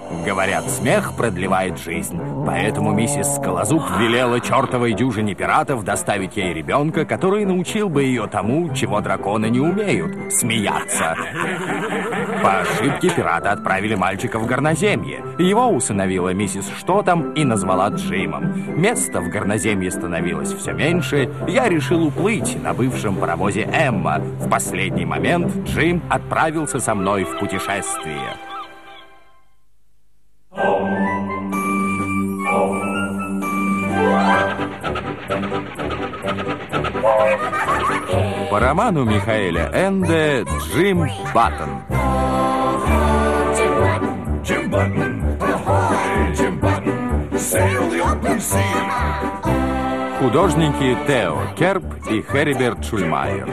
Говорят, смех продлевает жизнь. Поэтому миссис Скалозуб велела чертовой дюжине пиратов доставить ей ребенка, который научил бы ее тому, чего драконы не умеют — смеяться. По ошибке пираты отправили мальчика в Горноземье. Его усыновила миссис Что-там и назвала Джимом. Места в Горноземье становилось все меньше. Я решил уплыть на бывшем паровозе Эмма. В последний момент Джим отправился со мной в путешествие. По роману Михаэля Энде «Джим Баттон». Jim Button, ahoy, Jim Button, sail the open sea. Художники Тео Керп и Хериберт Шульмайер.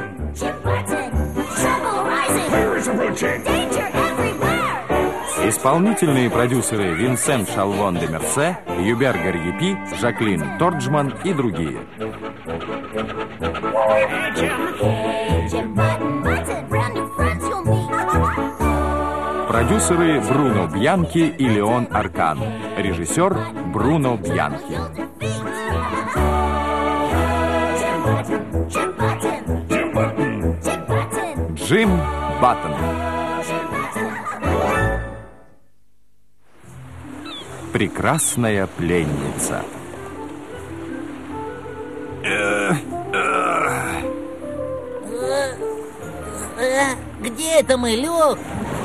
Исполнительные продюсеры Винсент Шалвон де Мерсе, Юбер Гарьепи, Жаклин Торджман и другие. Продюсеры Бруно Бьянки и Леон Аркан. Режиссер Бруно Бьянки. Джим Баттон. Прекрасная пленница. Где это мы, Люк?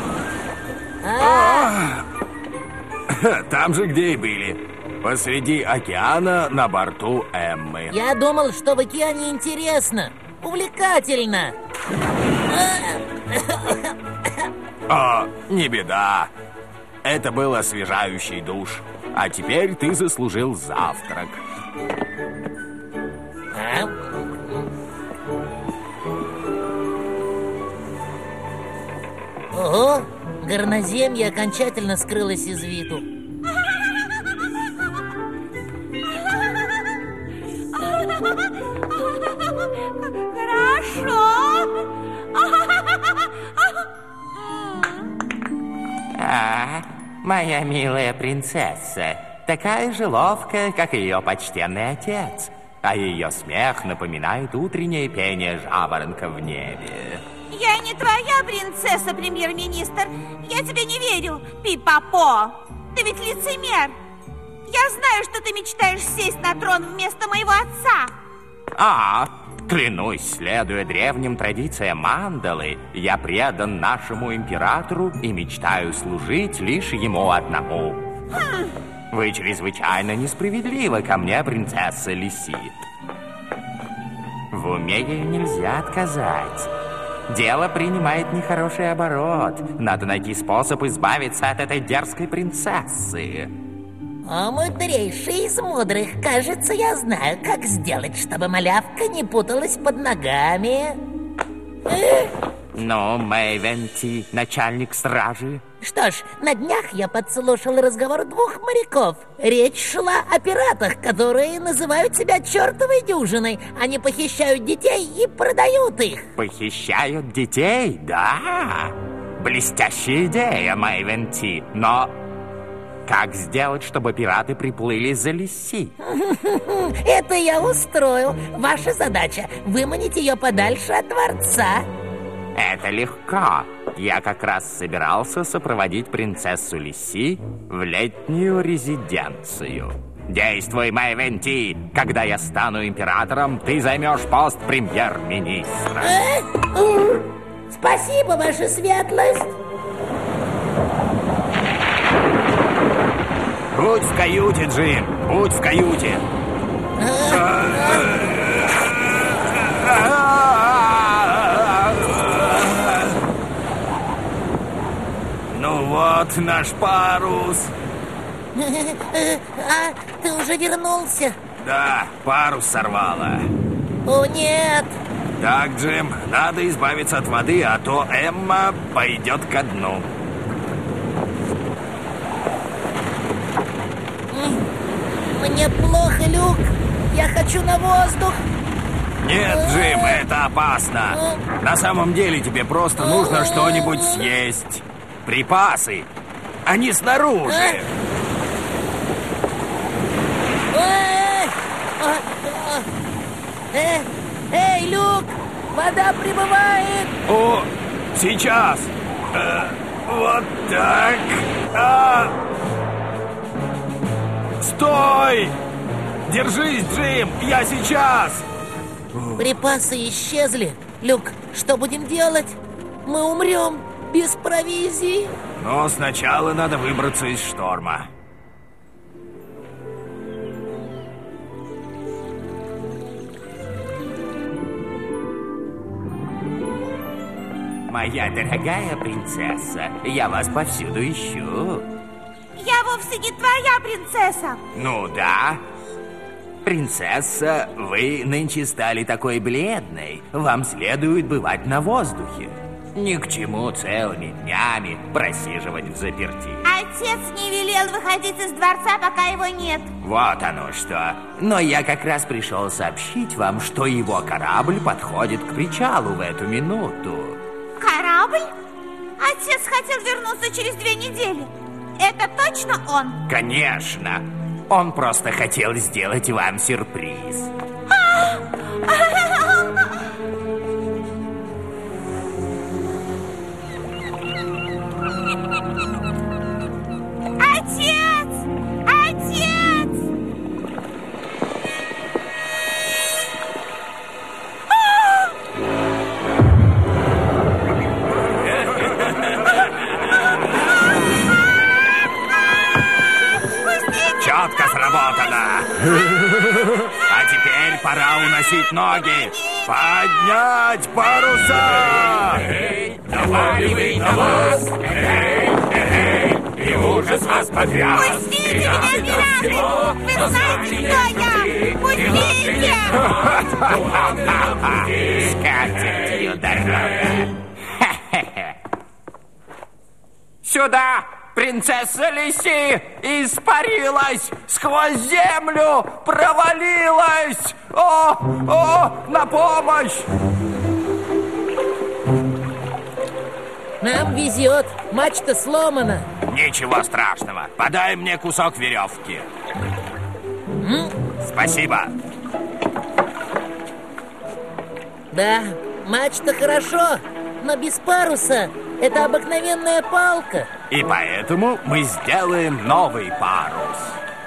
Там же, где и были. Посреди океана на борту Эммы. Я думал, что в океане интересно, увлекательно. Не беда. Это был освежающий душ. А теперь ты заслужил завтрак. Ого, Горноземье окончательно скрылось из виду. Хорошо. Моя милая принцесса, такая же ловкая, как ее почтенный отец. А ее смех напоминает утреннее пение жаворонка в небе. Я не твоя принцесса, премьер-министр. Я тебе не верю, Пипапо. Ты ведь лицемер. Я знаю, что ты мечтаешь сесть на трон вместо моего отца. Клянусь, следуя древним традициям Мандалы, я предан нашему императору и мечтаю служить лишь ему одному. Вы чрезвычайно несправедливы ко мне, принцесса Лисит. В уме ей нельзя отказать. Дело принимает нехороший оборот. Надо найти способ избавиться от этой дерзкой принцессы. О, мудрейший из мудрых, кажется, я знаю, как сделать, чтобы малявка не путалась под ногами. Ну, Мэйвенти, начальник стражи. Что ж, на днях я подслушал разговор двух моряков. Речь шла о пиратах, которые называют себя чертовой дюжиной. Они похищают детей и продают их. Похищают детей? Да. Блестящая идея, Мэйвенти. Но как сделать, чтобы пираты приплыли за Лисси? Это я устрою. Ваша задача — выманить ее подальше от дворца. Это легко. Я как раз собирался сопроводить принцессу Лисси в летнюю резиденцию. Действуй, Мэйвенти. Когда я стану императором, ты займешь пост премьер-министра. Спасибо, ваша светлость. Будь в каюте, Джим. Будь в каюте. Ну вот наш парус. Ты уже вернулся? Да, парус сорвало. О, нет. Так, Джим, надо избавиться от воды, а то Эмма пойдет ко дну. Мне плохо, Люк. Я хочу на воздух. Нет, Джим, это опасно. На самом деле тебе просто нужно что-нибудь съесть. Припасы. Они снаружи. Эй, Люк! Вода прибывает! О, сейчас. Вот так. Стой! Держись, Джим! Я сейчас! Припасы исчезли. Люк, что будем делать? Мы умрем без провизии. Но сначала надо выбраться из шторма. Моя дорогая принцесса, я вас повсюду ищу. Я вовсе не твоя принцесса. Ну да. Принцесса, вы нынче стали такой бледной. Вам следует бывать на воздухе. Ни к чему целыми днями просиживать в заперти. Отец не велел выходить из дворца, пока его нет. Вот оно что. Но я как раз пришел сообщить вам, что его корабль подходит к причалу в эту минуту. Корабль? Отец хотел вернуться через 2 недели. Это точно он? Конечно. Он просто хотел сделать вам сюрприз. Отец! Отец! Четко сработано. А теперь пора уносить ноги. Поднять паруса! Наваливай на вас! И ужас вас потряс! Пустите меня, пираты! Вы знаете, кто я! Пустите! С катертью дорога. Сюда! Принцесса Лиси испарилась, сквозь землю провалилась! О, на помощь! Нам везет. Мачта сломана. Ничего страшного. Подай мне кусок веревки. Спасибо. Да, мачта хорошо, но без паруса. Это обыкновенная палка. И поэтому мы сделаем новый парус.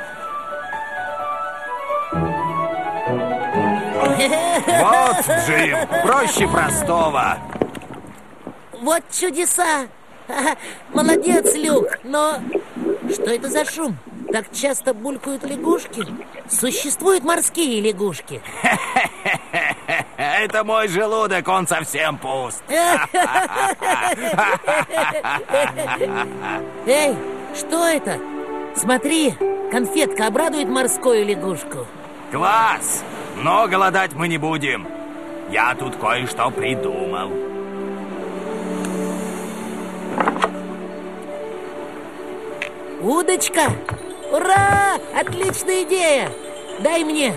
Вот, Джим, проще простого. Вот чудеса. Молодец, Люк. Но что это за шум? Так часто булькают лягушки. Существуют морские лягушки. Это мой желудок, он совсем пуст. Эй, что это? Смотри, конфетка обрадует морскую лягушку. Класс! Но голодать мы не будем. Я тут кое-что придумал. Удочка! Ура! Отличная идея! Дай мне.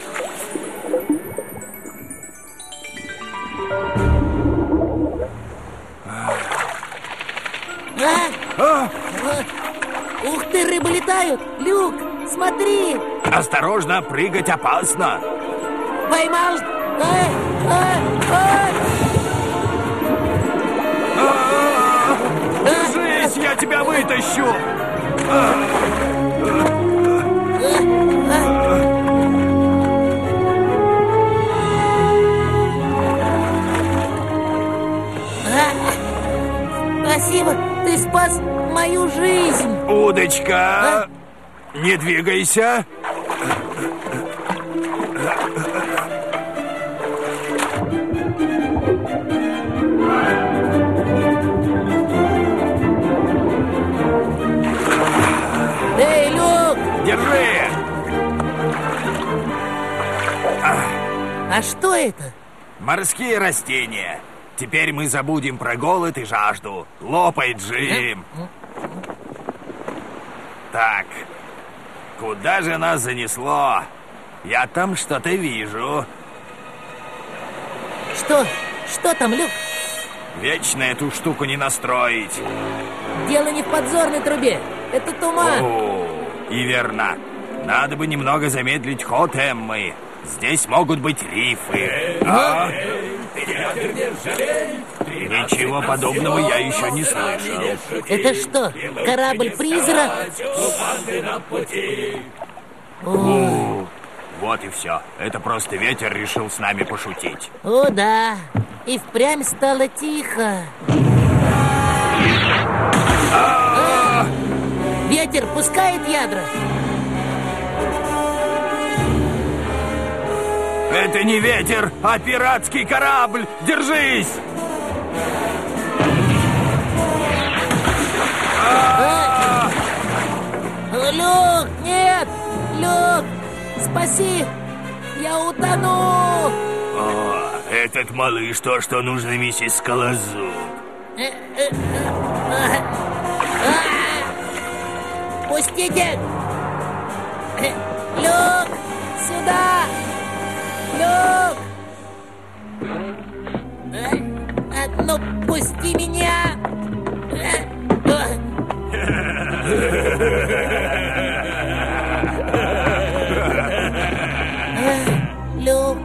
Ух ты, рыбы летают! Люк, смотри! Осторожно, прыгать опасно. Поймал! Держись, я тебя вытащу! Спасибо, ты спас мою жизнь. Удочка, не двигайся. Эй, Люк! Держи! А что это? Морские растения. Теперь мы забудем про голод и жажду. Лопай, Джим. Так, куда же нас занесло? Я там что-то вижу. Что? Что там, Люк? Вечно эту штуку не настроить. дело не в подзорной трубе. Это туман. О, и верно. Надо бы немного замедлить ход Эммы. Здесь могут быть рифы. Ничего подобного я еще не слышал. Это что, корабль-призрак? Вот и все. Это просто ветер решил с нами пошутить. О, да. И впрямь стало тихо. Ветер пускает ядра. Это не ветер, а пиратский корабль. Держись! Люк, нет! Люк, спаси! Я утону! О, этот малыш то, что нужно миссис Скалозуб. Пустите! Люк, сюда! Люк! Ну, пусти меня! Люк!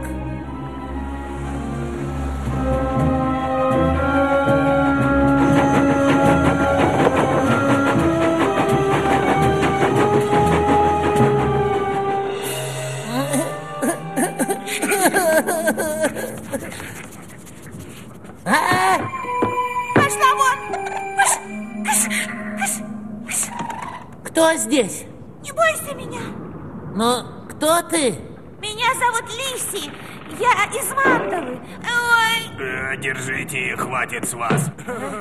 Пошла вон! Кто здесь? Не бойся меня. Но кто ты? Меня зовут Лиси. Я из Мандалы. Ой, Держите, хватит с вас.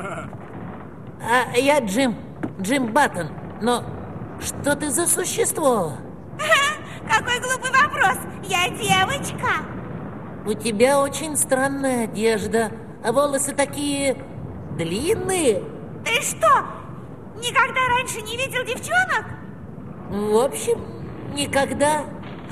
А я Джим Баттон. Но что ты за существо? какой глупый вопрос. Я девочка. У тебя очень странная одежда, а волосы такие длинные. Ты что, никогда раньше не видел девчонок? В общем, никогда.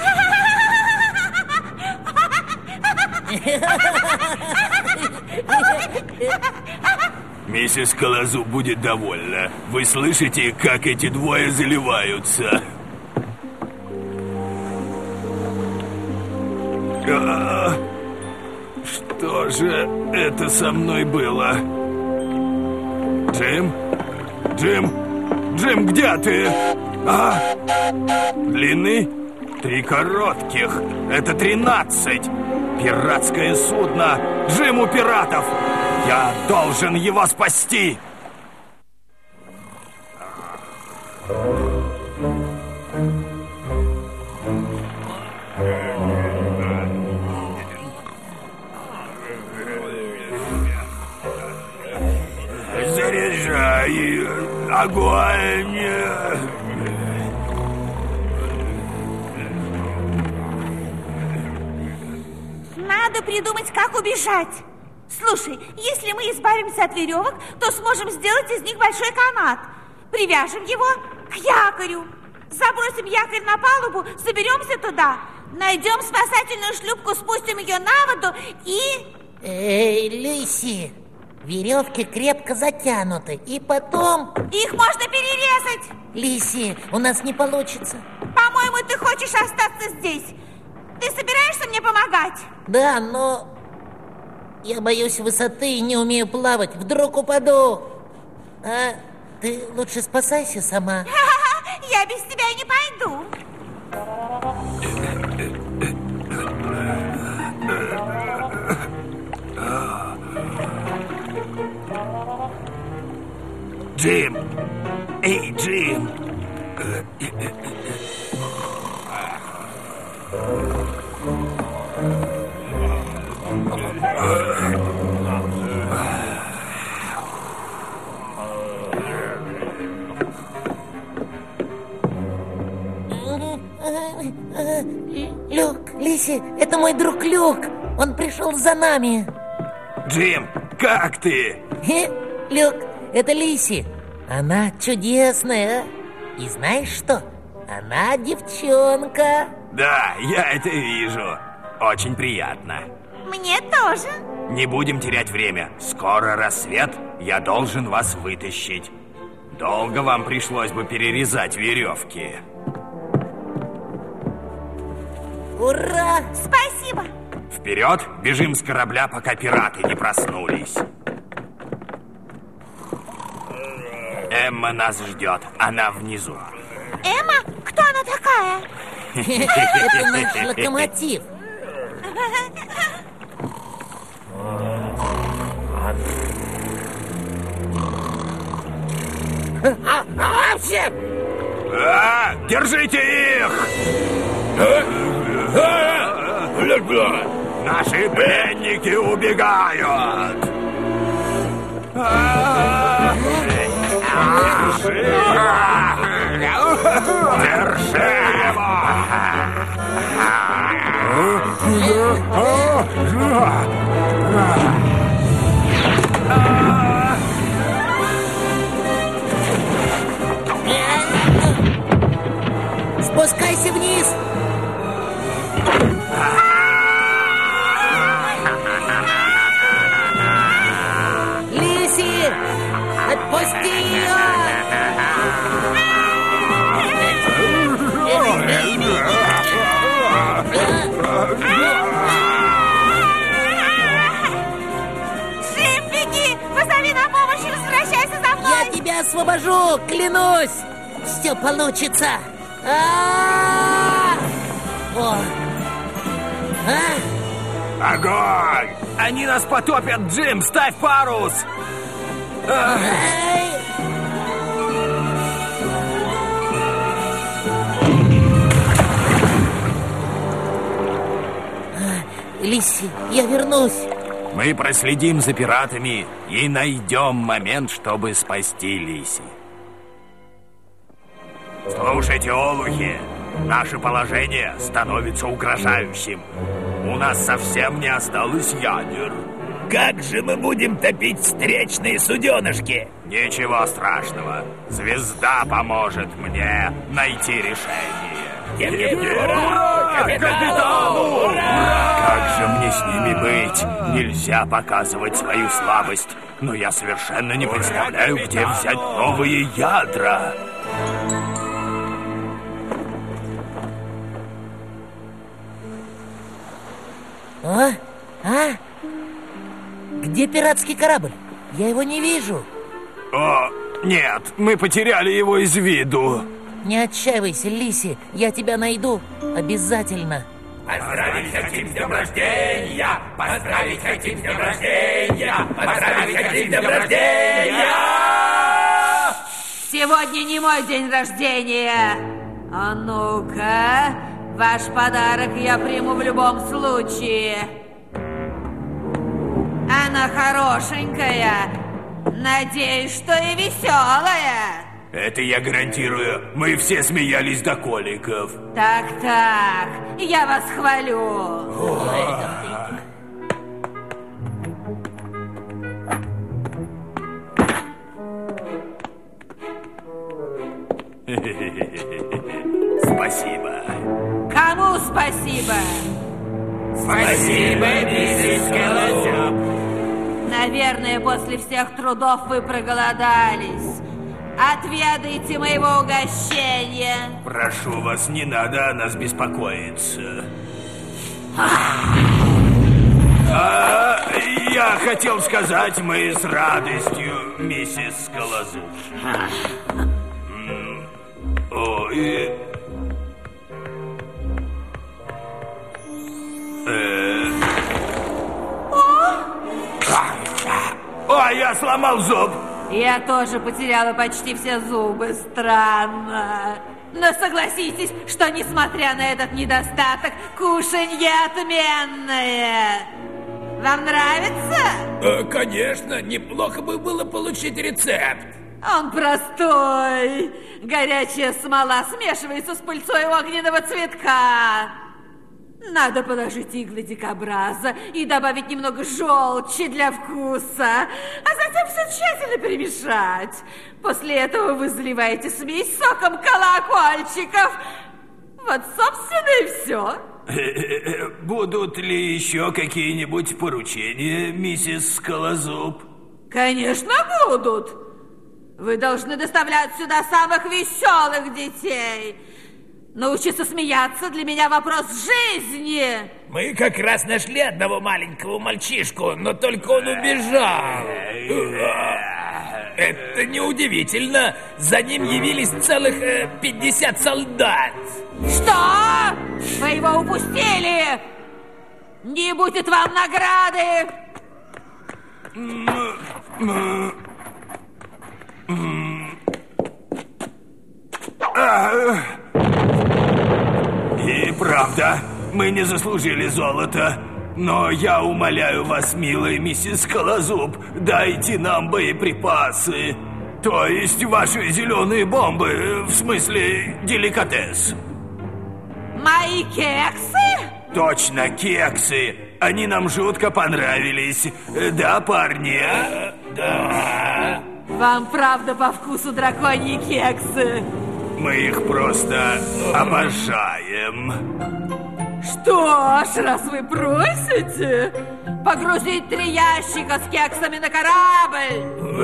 Миссис Скалозуб будет довольна. Вы слышите, как эти двое заливаются? Что же это со мной было? Джим? Джим, где ты? Длины? 3 коротких. Это 13. Пиратское судно. Джим у пиратов. Я должен его спасти. Заряжай огонь. Надо придумать, как убежать. Слушай, если мы избавимся от веревок, то сможем сделать из них большой канат. Привяжем его к якорю. Забросим якорь на палубу, заберемся туда. Найдем спасательную шлюпку, спустим ее на воду и... Эй, Лиси, веревки крепко затянуты, и потом... Их можно перерезать. Лиси, у нас не получится. По-моему, ты хочешь остаться здесь. Ты собираешься мне помогать? Да, но... я боюсь высоты и не умею плавать. Вдруг упаду. А ты лучше спасайся сама. Я без тебя не пойду. Джим! Эй, Джим! Люк, Лиси, это мой друг Люк. Он пришел за нами. Джим, как ты? Люк, это Лиси. Она чудесная. И знаешь что? Она девчонка. Да, я это вижу. Очень приятно. Мне тоже. Не будем терять время. Скоро рассвет. Я должен вас вытащить. Долго вам пришлось бы перерезать веревки. Ура! Спасибо. Вперед, бежим с корабля, пока пираты не проснулись. Эмма нас ждет, она внизу. Эмма? Кто она такая? Это наш локомотив. Держите их! Наши пленники убегают! Держи Спускайся вниз! Лиси! Отпусти ее! Джим, беги! Позови на помощь и возвращайся за мной! Я тебя освобожу, клянусь! Все получится! О! огонь! Они нас потопят, Джим! Ставь парус! Эй! Лиси, я вернусь. Мы проследим за пиратами и найдем момент, чтобы спасти Лиси. Слушайте, олухи, наше положение становится угрожающим. У нас совсем не осталось ядер. Как же мы будем топить встречные суденышки? Ничего страшного. Звезда поможет мне найти решение. Ура! Капитану! Как же мне с ними быть? Нельзя показывать свою слабость. Но я совершенно не представляю, где взять новые ядра. Где пиратский корабль? Я его не вижу. О, нет, мы потеряли его из виду. Не отчаивайся, Лиси, я тебя найду. Обязательно. Поздравить хотим с днем рождения! Поздравить хотим с днем рождения! Поздравить хотим с днем рождения! Сегодня не мой день рождения. А ну-ка, ваш подарок я приму в любом случае. Она хорошенькая. Надеюсь, что и веселая. Это я гарантирую. Мы все смеялись до коликов. Так, я вас хвалю. Спасибо. Кому спасибо? Спасибо, миссис Скалозуб. Наверное, после всех трудов вы проголодались. Отведайте моего угощения. Прошу вас, не надо о нас беспокоиться. Я хотел сказать, мы с радостью, миссис Скалозуб. Ой, я сломал зуб. Я тоже потеряла почти все зубы. Странно. Но согласитесь, что несмотря на этот недостаток, кушанье отменное. Вам нравится? Конечно, неплохо бы было получить рецепт. Он простой. Горячая смола смешивается с пыльцой огненного цветка. Надо положить иглы дикобраза и добавить немного желчи для вкуса, а затем все тщательно перемешать. После этого вы заливаете смесь соком колокольчиков. Вот, собственно, и все. Будут ли еще какие-нибудь поручения, миссис Скалозуб? Конечно, будут. Вы должны доставлять сюда самых веселых детей. Научиться смеяться для меня вопрос жизни. Мы как раз нашли одного маленького мальчишку, но только он убежал. Это неудивительно. За ним явились целых 50 солдат. Что? Вы его упустили? Не будет вам награды. И правда, мы не заслужили золота. Но я умоляю вас, милая миссис Скалозуб, дайте нам боеприпасы. То есть ваши зеленые бомбы, в смысле деликатес. Мои кексы? Точно, кексы. Они нам жутко понравились. Да, парни? Да. Вам правда по вкусу драконьи кексы? Мы их просто обожаем. Что ж, раз вы просите, погрузить 3 ящика с кексами на корабль.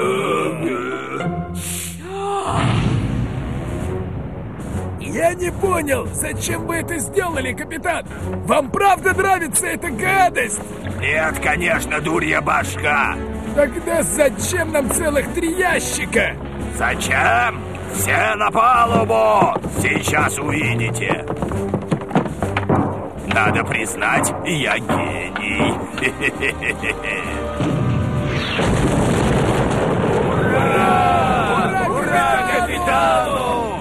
Я не понял, зачем вы это сделали, капитан? Вам правда нравится эта гадость? Нет, конечно, дурья башка. Тогда зачем нам целых 3 ящика? Зачем? Все на палубу! Сейчас увидите. Надо признать, я гений. Ура! Ура, капитану!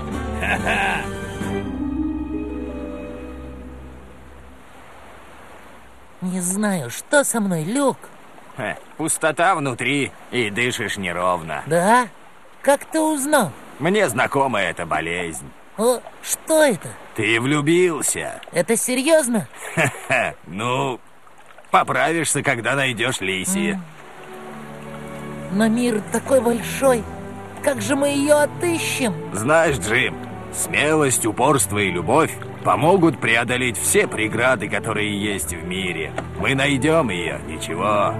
Не знаю, что со мной, Люк. Пустота внутри, и дышишь неровно. Да? Как ты узнал? Мне знакома эта болезнь. О, что это? Ты влюбился. Это серьезно? Ну, поправишься, когда найдешь Лиси. Но мир такой большой. Как же мы ее отыщем? Знаешь, Джим, смелость, упорство и любовь помогут преодолеть все преграды, которые есть в мире. Мы найдем ее, ничего.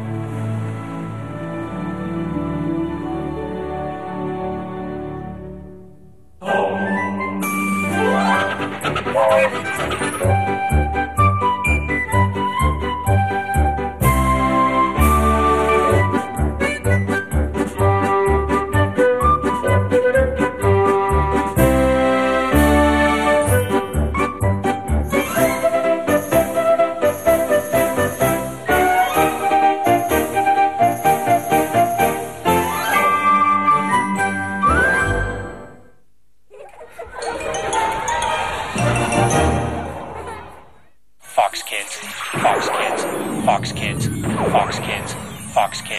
Fox Kids, Fox Kids, Fox Kids, Fox Kids, Fox Kids.